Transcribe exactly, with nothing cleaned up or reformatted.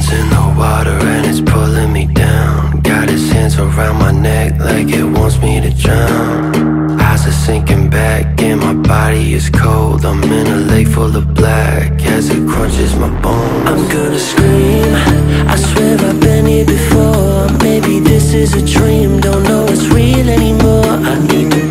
Hands in the water and it's pulling me down. Got his hands around my neck like it wants me to drown. Eyes are sinking back and my body is cold. I'm in a lake full of black as it crunches my bones. I'm gonna scream, I swear I've been here before. Maybe this is a dream, don't know it's real anymore. I need to